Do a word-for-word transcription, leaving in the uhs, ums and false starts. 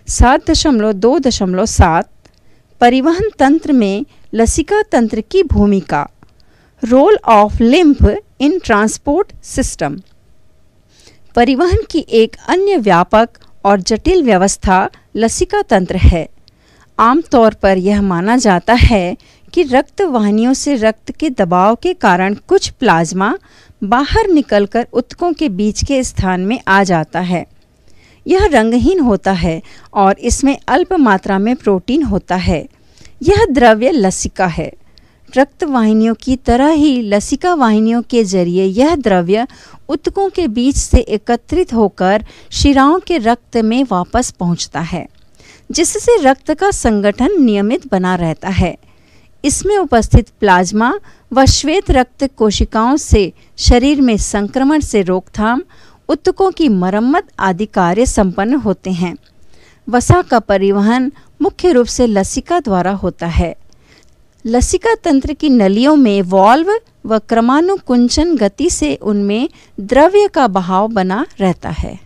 सात दशमलव दो दशमलव सात परिवहन तंत्र में लसिका तंत्र की भूमिका, role of lymph in transport system. परिवहन की एक अन्य व्यापक और जटिल व्यवस्था लसिका तंत्र है। आमतौर पर यह माना जाता है कि रक्त वाहिनियों से रक्त के दबाव के कारण कुछ प्लाज्मा बाहर निकलकर ऊतकों के बीच के स्थान में आ जाता है। यह रंगहीन होता है और इसमें अल्प मात्रा में प्रोटीन होता है। यह द्रव्य लसिका है। रक्त वाहिनियों की तरह ही लसिका वाहिनियों के जरिए यह द्रव्य ऊतकों के बीच से एकत्रित होकर शिराओं के रक्त में वापस पहुंचता है, जिससे रक्त का संगठन नियमित बना रहता है। इसमें उपस्थित प्लाज्मा व श्वेत रक्त कोशिकाओं से शरीर में संक्रमण से रोकथाम, ऊतकों की मरम्मत आदि कार्य संपन्न होते हैं। वसा का परिवहन मुख्य रूप से लसिका द्वारा होता है। लसिका तंत्र की नलियों में वाल्व व क्रमानुकुंचन गति से उनमें द्रव्य का बहाव बना रहता है।